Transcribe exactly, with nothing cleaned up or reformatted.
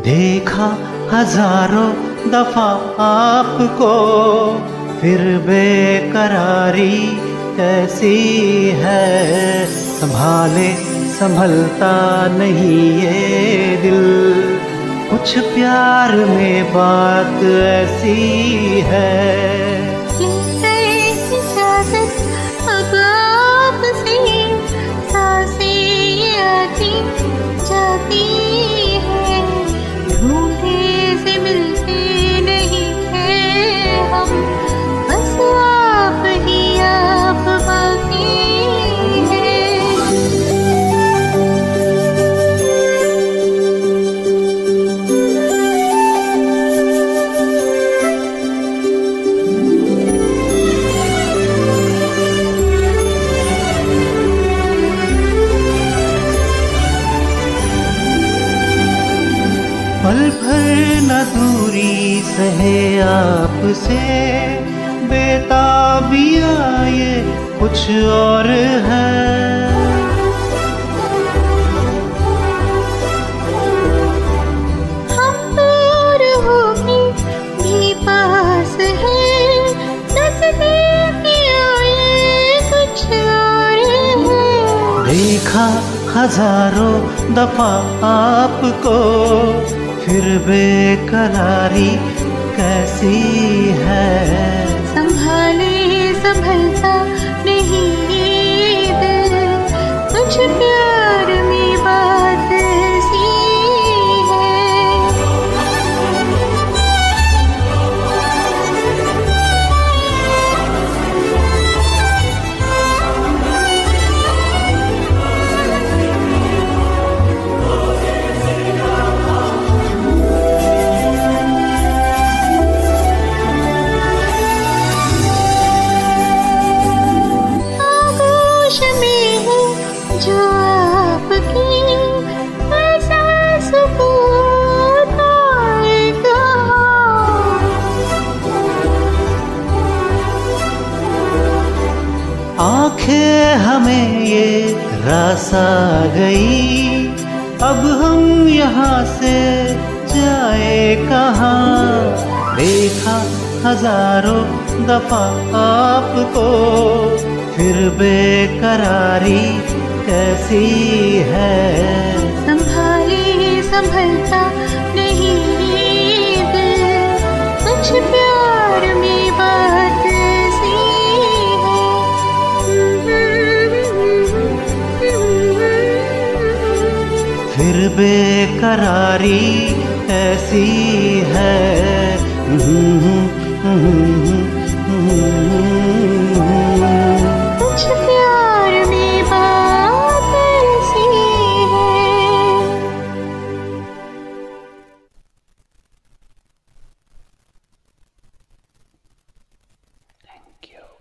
देखा हजारों दफा आपको, फिर बेकरारी कैसी है। संभाले संभलता नहीं ये दिल, कुछ प्यार में बात ऐसी है। अब आपसे सांसें आती जाती है, ढूंढे से मिलते नहीं हैं हम, बस आप ही आप बाकी पल भर न दूरी सहे आपसे, बेताबिया ये कुछ और है। हम दूर होके भी पास हैं, नज़दीकियाँ ये कुछ और है। देखा हजारों दफा आपको, फिर बेकरारी कैसी है। संभाले संभलता नहीं दिल, कुछ प्यार में बात ऐसी जो आपकी ऐसा सुकून आएगा। आंखें हमें ये रास आ गई, अब हम यहाँ से जाए कहाँ। देखा हजारों दफा आपको, फिर बेकरारी कैसी है। संभाले संभलता नहीं दिल, कुछ प्यार में बात ऐसी है। फिर बेकरारी ऐसी है। कुछ प्यार में बात ऐसी है। Thank you.